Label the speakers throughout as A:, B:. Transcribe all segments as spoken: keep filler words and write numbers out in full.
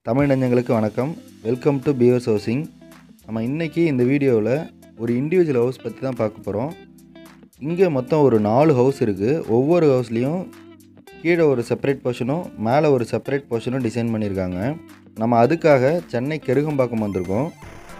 A: தமிழ் நெஞ்சங்களுக்கு வணக்கம். Welcome to Beavers Housing. நம்ம இன்னைக்கு இந்த வீடியோவில் ஒரு இண்டிவிஜுவல் ஹவுஸ் பற்றி தான் பார்க்க போகிறோம். இங்கே மொத்தம் ஒரு நாலு ஹவுஸ் இருக்குது. ஒவ்வொரு ஹவுஸ்லேயும் கீழே ஒரு செப்பரேட் போர்ஷனும் மேலே ஒரு செப்பரேட் போர்ஷனும் டிசைன் பண்ணியிருக்காங்க. நம்ம அதுக்காக சென்னை கெருகம்பாக்கம் வந்திருக்கோம்.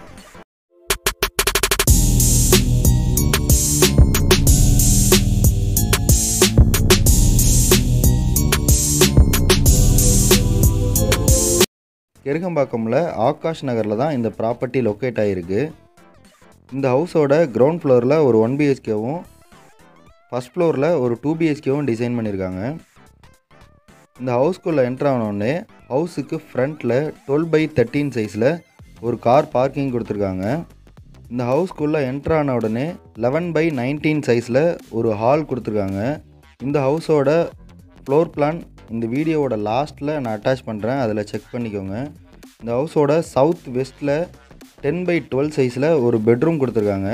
A: கெருகம்பாக்கமில் ஆகாஷ் நகரில் தான் இந்த ப்ராப்பர்ட்டி லொக்கேட் ஆகிருக்கு. இந்த ஹவுஸோட கிரவுண்ட் ஃப்ளோரில் ஒரு ஒன் பிஹெச்கேவும் ஃபஸ்ட் ஃப்ளோரில் ஒரு டூ பிஹெச்கேவும் டிசைன் பண்ணியிருக்காங்க. இந்த ஹவுஸ்குள்ளே என்ட்ரு ஆனோடனே ஹவுஸுக்கு ஃப்ரண்ட்டில் டுவெல் பை தேர்ட்டீன் சைஸில் ஒரு கார் பார்க்கிங் கொடுத்துருக்காங்க. இந்த ஹவுஸ்குள்ளே என்ட்ரு ஆன உடனே லெவன் பை நைன்டீன் சைஸில் ஒரு ஹால் கொடுத்துருக்காங்க. இந்த ஹவுஸோட ஃப்ளோர் பிளான் இந்த வீடியோவோட லாஸ்ட்டில் நான் அட்டாச் பண்ணுறேன், அதில் செக் பண்ணிக்கோங்க. இந்த ஹவுஸோட சவுத் வெஸ்ட்டில் டென் பை டுவெல் சைஸில் ஒரு பெட்ரூம் கொடுத்துருக்காங்க.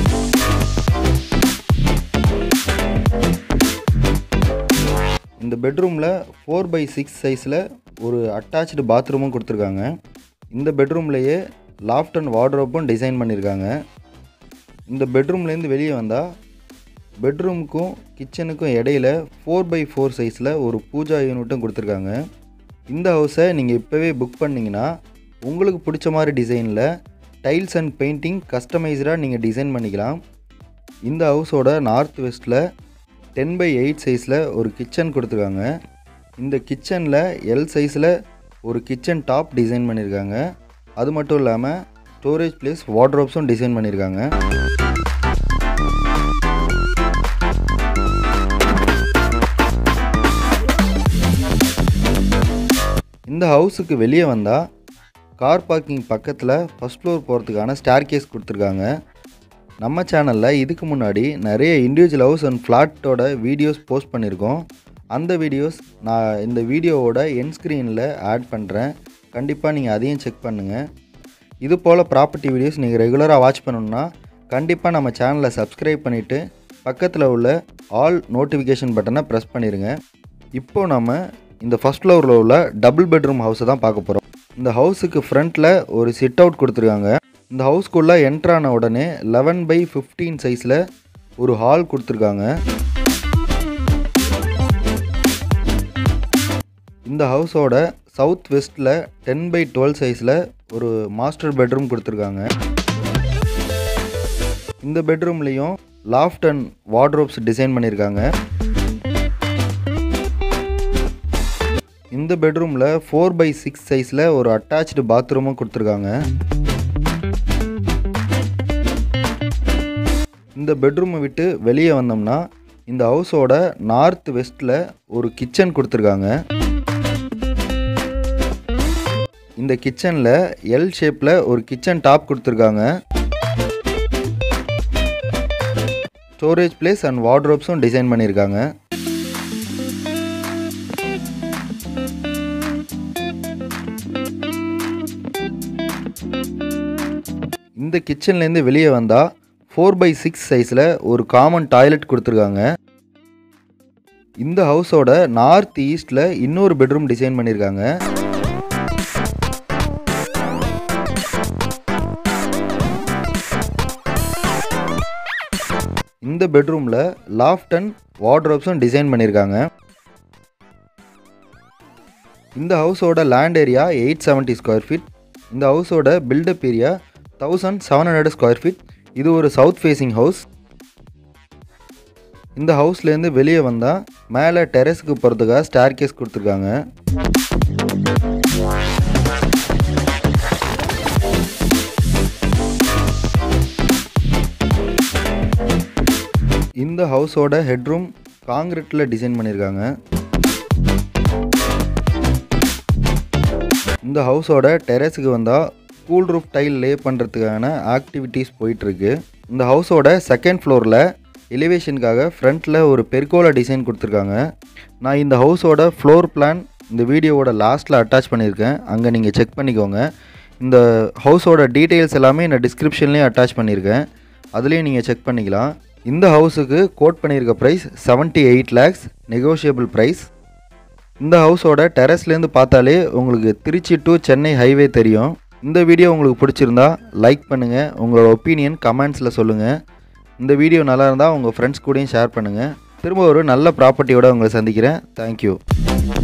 A: இந்த பெட்ரூமில் ஃபோர் பை சிக்ஸ் சைஸில் ஒரு அட்டாச்சு பாத்ரூமும் கொடுத்துருக்காங்க. இந்த பெட்ரூம்லேயே லாஃப்ட் அண்ட் வார்ட்ரோப்பும் டிசைன் பண்ணியிருக்காங்க. இந்த பெட்ரூம்லேருந்து வெளியே வந்தால் பெட்ரூமுக்கும் கிச்சனுக்கும் இடையில ஃபோர் பை ஃபோர் சைஸில் ஒரு பூஜா யூனிட்டும் கொடுத்துருக்காங்க. இந்த ஹவுஸை நீங்கள் இப்போவே புக் பண்ணிங்கன்னா உங்களுக்கு பிடிச்ச மாதிரி டிசைனில் டைல்ஸ் அண்ட் பெயிண்டிங் கஸ்டமைஸ்டாக நீங்கள் டிசைன் பண்ணிக்கலாம். இந்த ஹவுஸோட நார்த் வெஸ்ட்டில் டென் பை எயிட் சைஸில் ஒரு கிச்சன் கொடுத்துருக்காங்க. இந்த கிச்சனில் எல் சைஸில் ஒரு கிச்சன் டாப் டிசைன் பண்ணியிருக்காங்க. அது மட்டும் இல்லாமல் ஸ்டோரேஜ் பிளேஸ் வார்ட்ரோப்ஸும் டிசைன் பண்ணியிருக்காங்க. இந்த ஹவுஸுக்கு வெளியே வந்தால் கார் பார்க்கிங் பக்கத்தில் ஃபஸ்ட் ஃப்ளோர் போகிறதுக்கான ஸ்டேர் கேஸ் கொடுத்துருக்காங்க. நம்ம சேனலில் இதுக்கு முன்னாடி நிறைய இண்டிவிஜுவல் ஹவுஸ் அண்ட் ஃப்ளாட்டோட வீடியோஸ் போஸ்ட் பண்ணியிருக்கோம். அந்த வீடியோஸ் நான் இந்த வீடியோவோட என் ஸ்க்ரீனில் ஆட் பண்ணுறேன். கண்டிப்பாக நீங்கள் அதையும் செக் பண்ணுங்கள். இது போல் ப்ராப்பர்ட்டி வீடியோஸ் நீங்கள் ரெகுலராக வாட்ச் பண்ணணுன்னா கண்டிப்பாக நம்ம சேனலை சப்ஸ்கிரைப் பண்ணிவிட்டு பக்கத்தில் உள்ள ஆல் நோட்டிஃபிகேஷன் பட்டனை ப்ரெஸ் பண்ணிடுங்க. இப்போது நம்ம இந்த ஃபஸ்ட் ஃப்ளோரில் உள்ள டபுள் பெட்ரூம் ஹவுஸை தான் பார்க்க போகிறோம். இந்த ஹவுஸுக்கு ஃப்ரண்ட்டில் ஒரு சிட் அவுட் கொடுத்துருக்காங்க. இந்த ஹவுஸ்குள்ளே என்ட்ரான உடனே லெவன் பை ஃபிஃப்டீன் சைஸில் ஒரு ஹால் கொடுத்துருக்காங்க. இந்த ஹவுஸோட சவுத் வெஸ்ட்டில் டென் பை டுவெல் சைஸில் ஒரு மாஸ்டர் பெட்ரூம் கொடுத்துருக்காங்க. இந்த பெட்ரூம்லேயும் லாஃப்ட் அண்ட் வார்ட்ரோப்ஸ் டிசைன் பண்ணியிருக்காங்க. இந்த பெட்ரூமில் ஃபோர் பை சிக்ஸ் சைஸில் ஒரு அட்டாச்சு பாத்ரூமும் கொடுத்துருக்காங்க. இந்த பெட்ரூமை விட்டு வெளியே வந்தோம்னா இந்த ஹவுஸோட நார்த் வெஸ்ட்டில் ஒரு கிச்சன் கொடுத்துருக்காங்க. இந்த கிச்சனில் எல் ஷேப்பில் ஒரு கிச்சன் டாப் கொடுத்துருக்காங்க. ஸ்டோரேஜ் பிளேஸ் அண்ட் வார்ட்ரோப்ஸும் டிசைன் பண்ணியிருக்காங்க. இந்த கிச்சன்லேருந்து வெளியே வந்தால் ஃபோர் பை சிக்ஸ் சைஸில் ஒரு காமன் டாய்லெட் கொடுத்துருக்காங்க. இந்த ஹவுஸோட நார்த் ஈஸ்டில் இன்னொரு பெட்ரூம் டிசைன் பண்ணியிருக்காங்க. இந்த பெட்ரூமில் லாஃப்ட் அண்ட் வார்ட்ரோப்ஸும் டிசைன் பண்ணியிருக்காங்க. இந்த ஹவுஸோட land area eight seventy square feet. இந்த ஹவுஸோட built-up area thousand seven hundred square feet. இது ஒரு சவுத் ஃபேஸிங் ஹவுஸ். இந்த ஹவுஸ்லேருந்து வெளியே வந்தால் மேலே டெரஸுக்கு போகிறதுக்காக ஸ்டேர் கேஸ் கொடுத்துருக்காங்க. இந்த ஹவுஸோட ஹெட்ரூம் காங்கிரீட்டில் டிசைன் பண்ணியிருக்காங்க. இந்த ஹவுஸோட டெரஸுக்கு வந்தால் கூல் ரூஃப் டைல் லே பண்ணுறதுக்கான ஆக்டிவிட்டீஸ் போயிட்டுருக்கு. இந்த ஹவுஸோட செகண்ட் ஃப்ளோரில் எலிவேஷனுக்காக ஃப்ரண்ட்டில் ஒரு பெர்கோலா டிசைன் கொடுத்துருக்காங்க. நான் இந்த ஹவுஸோட ஃப்ளோர் பிளான் இந்த வீடியோவோட லாஸ்ட்டில் அட்டாச் பண்ணியிருக்கேன், அங்கே நீங்கள் செக் பண்ணிக்கோங்க. இந்த ஹவுஸோட டீட்டெயில்ஸ் எல்லாமே நான் டிஸ்கிரிப்ஷன்லேயும் அட்டாச் பண்ணியிருக்கேன், அதுலேயும் நீங்கள் செக் பண்ணிக்கலாம். இந்த ஹவுஸுக்கு கோட் பண்ணியிருக்க price seventy eight lakhs negotiable price. இந்த ஹவுஸோட டெரஸ்லேருந்து பார்த்தாலே உங்களுக்கு திருச்சி டு சென்னை ஹைவே தெரியும். இந்த வீடியோ உங்களுக்கு பிடிச்சிருந்தா லைக் பண்ணுங்கள். உங்களோட ஒப்பீனியன் கமெண்ட்ஸில் சொல்லுங்கள். இந்த வீடியோ நல்லா இருந்தால் உங்கள் ஃப்ரெண்ட்ஸ் கூடயும் ஷேர் பண்ணுங்கள். திரும்ப ஒரு நல்ல ப்ராப்பர்ட்டியோட உங்களை சந்திக்கிறேன். தேங்க்யூ.